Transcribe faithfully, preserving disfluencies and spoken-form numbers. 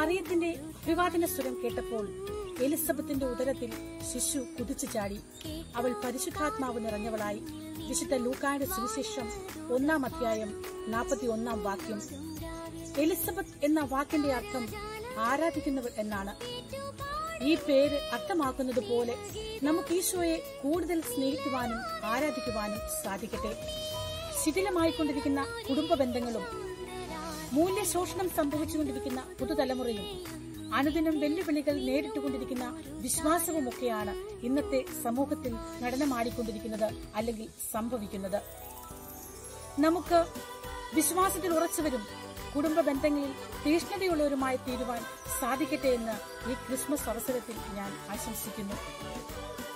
മറിയത്തിന്റെ വിവാദന സ്വരം കേട്ടപ്പോൾ എലിസബത്തിന്റെ ഉദരത്തിൽ ശിശു കുതിച്ചു ചാടി. അവൾ പരിശുദ്ധാത്മാവ് നിറഞ്ഞവളായി. വിശുദ്ധ ലൂക്കായുടെ സുവിശേഷം ഒന്നാം അധ്യായം നാൽപ്പത്തി ഒന്നാം വാക്യം. എലിസബത്ത് എന്ന വാക്കിന്റെ അർത്ഥം ആരാധിക്കുന്നവൾ എന്നാണ്. ഈ പേര് അർത്ഥമാക്കുന്നത് പോലെ നമുക്ക് ഈശോയെ കൂടുതൽ സ്നേഹിക്കുവാനും ആരാധിക്കുവാനും സാധിക്കട്ടെ. ശിഥിലമായിക്കൊണ്ടിരിക്കുന്ന കുടുംബ ബന്ധങ്ങളും മൂല്യശോഷണം സംഭവിച്ചുകൊണ്ടിരിക്കുന്ന പുതുതലമുറയും അനുദിനം വെല്ലുവിളികൾ നേരിട്ടുകൊണ്ടിരിക്കുന്ന വിശ്വാസവുമൊക്കെയാണ് ഇന്നത്തെ സമൂഹത്തിൽ നടനമാടിക്കൊണ്ടിരിക്കുന്നത് അല്ലെങ്കിൽ സംഭവിക്കുന്നത്. നമുക്ക് വിശ്വാസത്തിൽ ഉറച്ചുവരും കുടുംബ ബന്ധങ്ങളിൽ തീഷ്ണതയുള്ളവരുമായി തീരുവാൻ സാധിക്കട്ടെ എന്ന് ഈ ക്രിസ്മസ് അവസരത്തിൽ ഞാൻ ആശംസിക്കുന്നു.